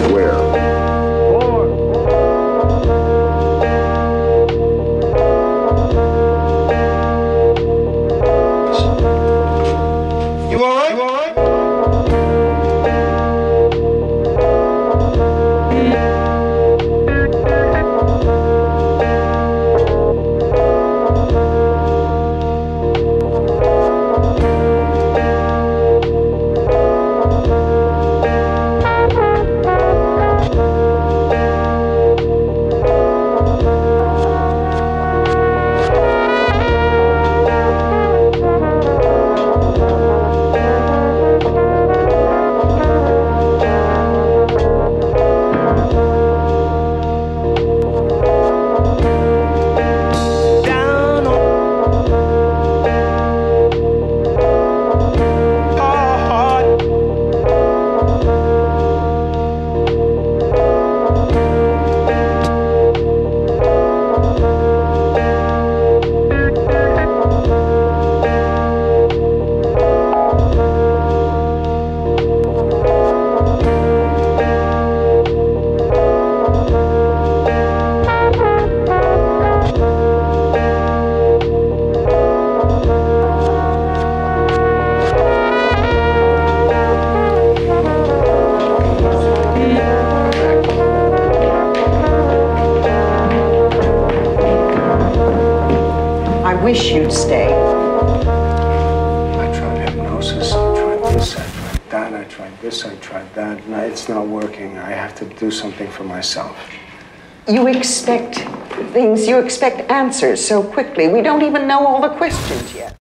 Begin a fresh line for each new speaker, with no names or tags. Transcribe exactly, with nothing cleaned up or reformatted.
Where?
You all right? You all right?
I wish you'd stay.
I tried hypnosis, I tried this, I tried that, I tried this, I tried that. No, it's not working. I have to do something for myself.
You expect things, you expect answers so quickly. We don't even know all the questions yet.